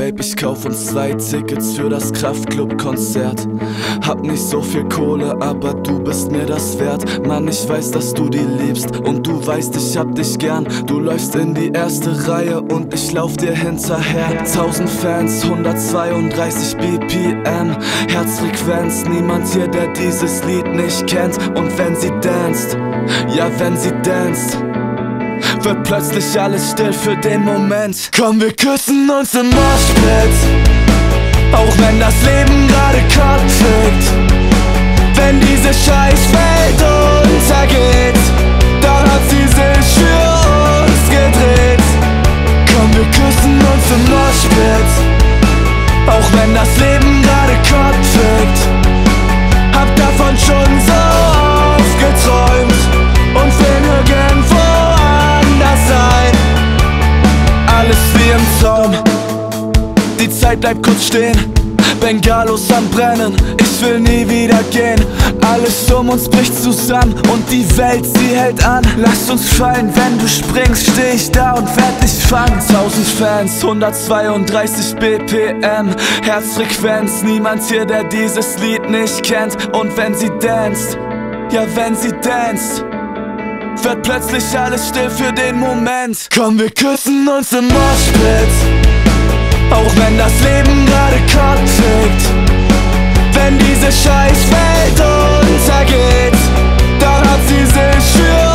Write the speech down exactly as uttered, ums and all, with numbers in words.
Babe, ich kauf uns zwei Tickets für das Kraftclub-Konzert. Hab nicht so viel Kohle, aber du bist mir das wert. Mann, ich weiß, dass du die liebst und du weißt, ich hab dich gern. Du läufst in die erste Reihe und ich lauf dir hinterher. Tausend Fans, hundertzweiunddreißig B P M, Herzfrequenz, niemand hier, der dieses Lied nicht kennt. Und wenn sie danst, ja wenn sie danst, wird plötzlich alles still für den Moment. Komm, wir küssen uns im Moshpit, auch wenn das Leben gerade Kopf fickt. Wenn diese scheiß Welt untergeht, dann hat sie sich für uns gedreht. Komm, wir küssen uns im Moshpit, auch wenn das Leben gerade Kopf fickt. Hab davon schon so oft geträumt und will nirgendwo anders sein. Alles wie im Traum, die Zeit bleibt kurz stehen, Bengalos am Brennen, ich will nie wieder gehen. Alles um uns bricht zusammen und die Welt, sie hält an. Lass uns fallen, wenn du springst, steh ich da und werd dich fangen. Tausend Fans, hundertzweiunddreißig B P M, Herzfrequenz, niemand hier, der dieses Lied nicht kennt. Und wenn sie danst, ja wenn sie danst, wird plötzlich alles still für den Moment. Komm, wir küssen uns im Moshpit, auch wenn das Leben gerade Kopf fickt. Wenn diese scheiß Welt untergeht, dann hat sie sich für